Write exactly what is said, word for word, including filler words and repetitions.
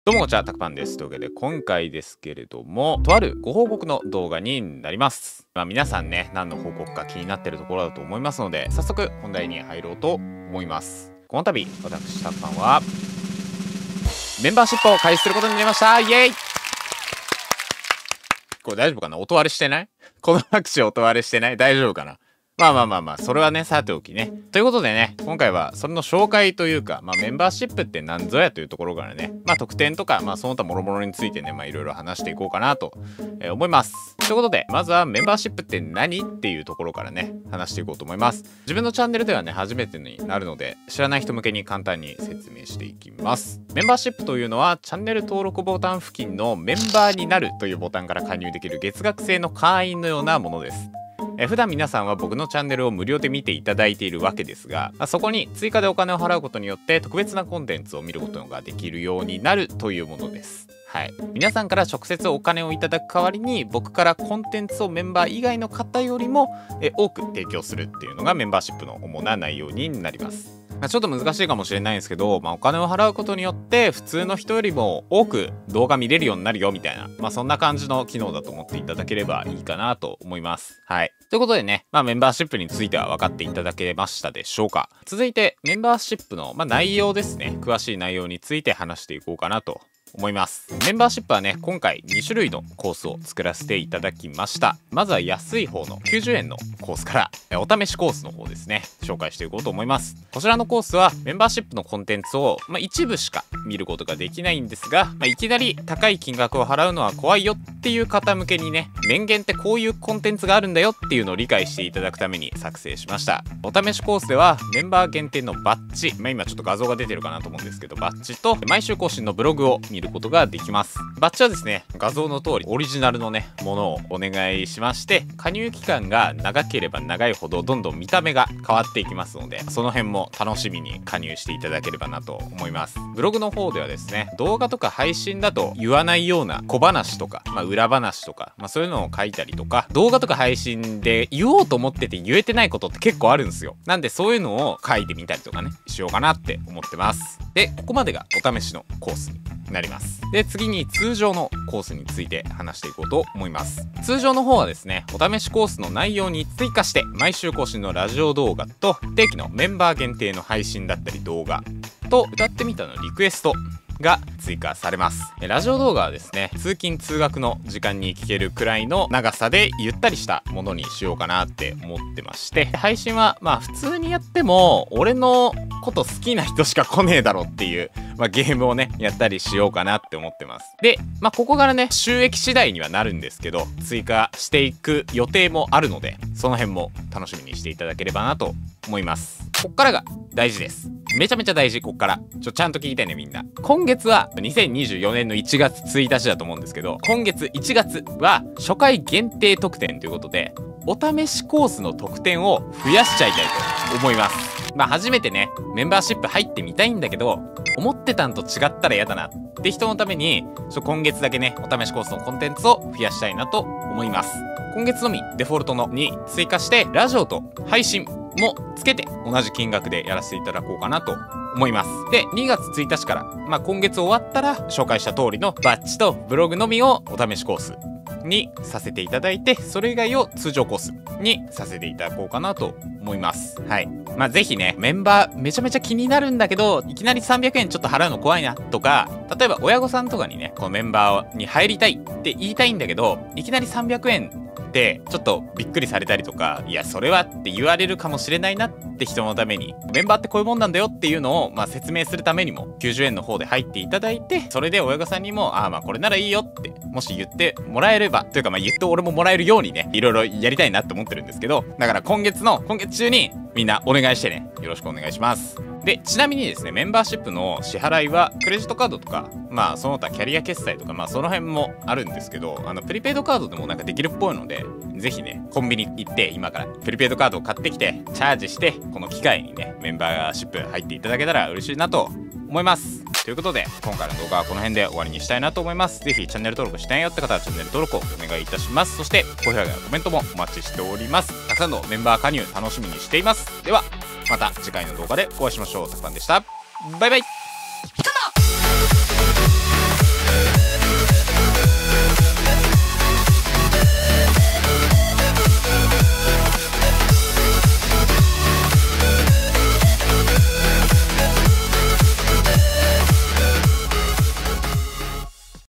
どうもこんにちは、たくぱんです。というわけで今回ですけれども、とあるご報告の動画になります。まあ皆さんね、何の報告か気になってるところだと思いますので、早速本題に入ろうと思います。この度、私たくぱんはメンバーシップを開始することになりました。イエイ。これ大丈夫かな？音割れしてない？この拍手音割れしてない？大丈夫かな？まあまあまあまあ、それはね、さておきね。ということでね、今回はそれの紹介というか、まあメンバーシップって何ぞやというところからね、まあ特典とか、まあその他諸々についてね、まあいろいろ話していこうかなと、えー思います。ということで、まずはメンバーシップって何っていうところからね、話していこうと思います。自分のチャンネルではね、初めてになるので、知らない人向けに簡単に説明していきます。メンバーシップというのは、チャンネル登録ボタン付近のメンバーになるというボタンから加入できる月額制の会員のようなものです。え普段皆さんは僕のチャンネルを無料で見ていただいているわけですが、そこに追加でお金を払うことによって特別なコンテンツを見ることができるようになるというものです。はい、皆さんから直接お金をいただく代わりに僕からコンテンツをメンバー以外の方よりもえ多く提供するっていうのがメンバーシップの主な内容になります。まあちょっと難しいかもしれないんですけど、まあ、お金を払うことによって普通の人よりも多く動画見れるようになるよみたいな、まあ、そんな感じの機能だと思っていただければいいかなと思います。はい。ということでね、まあ、メンバーシップについては分かっていただけましたでしょうか。続いてメンバーシップの、まあ、内容ですね。詳しい内容について話していこうかなと思います。メンバーシップはね、今回に種類のコースを作らせていただきました。まずは安い方のきゅうじゅうえんのコースからお試しコースの方ですね、紹介していこうと思います。こちらのコースはメンバーシップのコンテンツを、まあ、一部しか見ることができないんですが、まあ、いきなり高い金額を払うのは怖いよっていう方向けにね、面言ってこういうコンテンツがあるんだよっていうのを理解していただくために作成しました。お試しコースではメンバー限定のバッジ、まあ、今ちょっと画像が出てるかなと思うんですけど、バッジと毎週更新のブログを見ることができます。バッジはですね、画像の通りオリジナルのねものをお願いしまして、加入期間が長ければ長いほどどんどん見た目が変わっていきますので、その辺も楽しみに加入していただければなと思います。ブログの方ではですね、動画とか配信だと言わないような小話とか、まあ、裏話とか、まあ、そういうのを書いたりとか、動画とか配信で言おうと思ってて言えてないことって結構あるんですよ。なんでそういうのを書いてみたりとかねしようかなって思ってます。でここまでがお試しのコースになります。で次に通常のコースについて話していこうと思います。通常の方はですね、お試しコースの内容に追加して毎週更新のラジオ動画と定期のメンバー限定の配信だったり動画と歌ってみたのリクエストが追加されます。ラジオ動画はですね、通勤通学の時間に聞けるくらいの長さでゆったりしたものにしようかなって思ってまして、配信はまあ普通にやっても俺のこと好きな人しか来ねえだろっていう、まあ、ゲームをねやったりしようかなって思ってます。でまあここからね収益次第にはなるんですけど、追加していく予定もあるので、その辺も楽しみにしていただければなと思います。こっからが大事です。めちゃめちゃ大事。こっからちょちゃんと聞いてねみんな。今月はにせんにじゅうよねんのいちがつついたちだと思うんですけど、今月いちがつは初回限定特典ということで、お試しコースの特典を増やしちゃいたいと思います。まあ初めてねメンバーシップ入ってみたいんだけど、思ってたんと違ったら嫌だなって人のために、ちょ今月だけねお試しコースのコンテンツを増やしたいなと思います。今月のみデフォルトのに追加してラジオと配信もつけて同じ金額でやらせていただこうかなと思います。でにがつついたちから、まあ、今月終わったら紹介した通りのバッジとブログのみをお試しコースにさせていただいて、それ以外を通常コースにさせていただこうかなと思います。はい。まあぜひね、メンバーめちゃめちゃ気になるんだけど、いきなりさんびゃくえんちょっと払うの怖いなとか、例えば親御さんとかにねこのメンバーに入りたいって言いたいんだけど、いきなりさんびゃくえんってちょっとびっくりされたりとか、いやそれはって言われるかもしれないなって人のために、メンバーってこういうもんなんだよっていうのをまあ説明するためにもきゅうじゅうえんの方で入っていただいて、それで親御さんにもああまあこれならいいよってもし言ってもらえればというか、まあ言って俺ももらえるようにねいろいろやりたいなって思ってるんですけど、だから今月の今月中にみんなお願いしてね、よろしくお願いします。でちなみにですね、メンバーシップの支払いはクレジットカードとか、まあその他キャリア決済とか、まあその辺もあるんですけど、あのプリペイドカードでもなんかできるっぽいので、ぜひねコンビニ行って今からプリペイドカードを買ってきてチャージして、この機会にねメンバーシップ入っていただけたら嬉しいなと思います。ということで今回の動画はこの辺で終わりにしたいなと思います。ぜひチャンネル登録してないよって方はチャンネル登録をお願いいたします。そして高評価やコメントもお待ちしております。たくさんのメンバー加入楽しみにしています。ではまた次回の動画でお会いしましょう。たくぱんでした。バイバイ。